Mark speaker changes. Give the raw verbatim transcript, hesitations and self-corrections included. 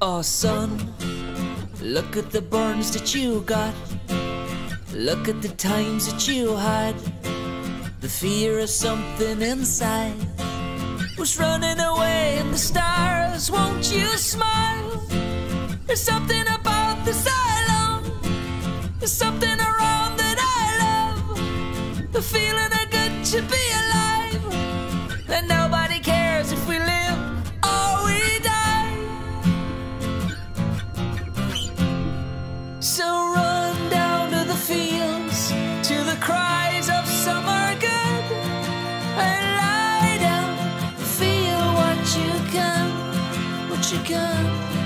Speaker 1: Oh son, look at the burns that you got. Look at the times that you had. The fear of something inside was running away in the stars. Won't you smile? There's something about this island. There's something around that I love. The feeling of good to be alive. And nobody cares if we live or we die. So run down to the fields, to the cries of summer good, and lie down, feel what you can, what you can.